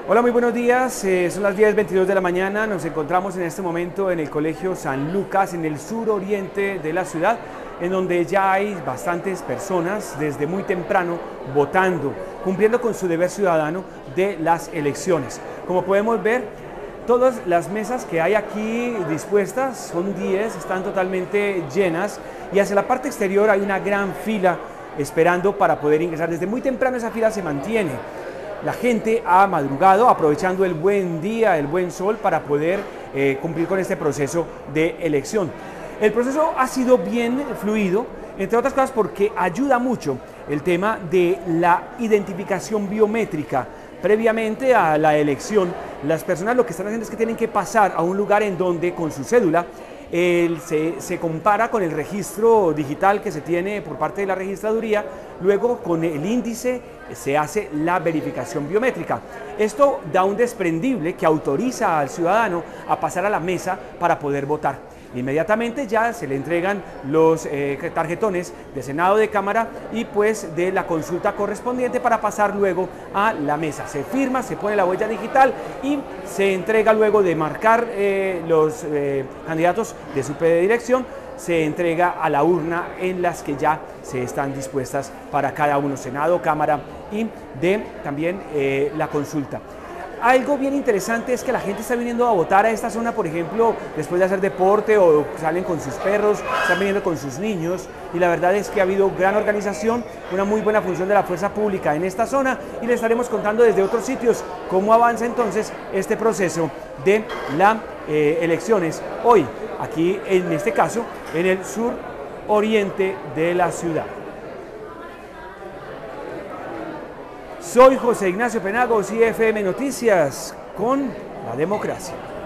Hola, muy buenos días. Son las 10:22 de la mañana. Nos encontramos en este momento en el Colegio San Lucas, en el suroriente de la ciudad, en donde ya hay bastantes personas desde muy temprano votando, cumpliendo con su deber ciudadano de las elecciones. Como podemos ver, todas las mesas que hay aquí dispuestas, son 10, están totalmente llenas, y hacia la parte exterior hay una gran fila esperando para poder ingresar. Desde muy temprano esa fila se mantiene. La gente ha madrugado aprovechando el buen día, el buen sol, para poder cumplir con este proceso de elección. El proceso ha sido bien fluido, entre otras cosas porque ayuda mucho el tema de la identificación biométrica. Previamente a la elección, las personas lo que están haciendo es que tienen que pasar a un lugar en donde con su cédula se compara con el registro digital que se tiene por parte de la registraduría, luego con el índice se hace la verificación biométrica. Esto da un desprendible que autoriza al ciudadano a pasar a la mesa para poder votar. Inmediatamente ya se le entregan los tarjetones de Senado, de Cámara y pues de la consulta correspondiente para pasar luego a la mesa. Se firma, se pone la huella digital y se entrega luego de marcar los candidatos de su predilección, se entrega a la urna en las que ya se están dispuestas para cada uno, Senado, Cámara y de también la consulta. Algo bien interesante es que la gente está viniendo a votar a esta zona, por ejemplo, después de hacer deporte o salen con sus perros, están viniendo con sus niños, y la verdad es que ha habido gran organización, una muy buena función de la fuerza pública en esta zona, y le estaremos contando desde otros sitios cómo avanza entonces este proceso de las elecciones hoy, aquí en este caso, en el sur oriente de la ciudad. Soy José Ignacio Penagos, IFM Noticias, con la democracia.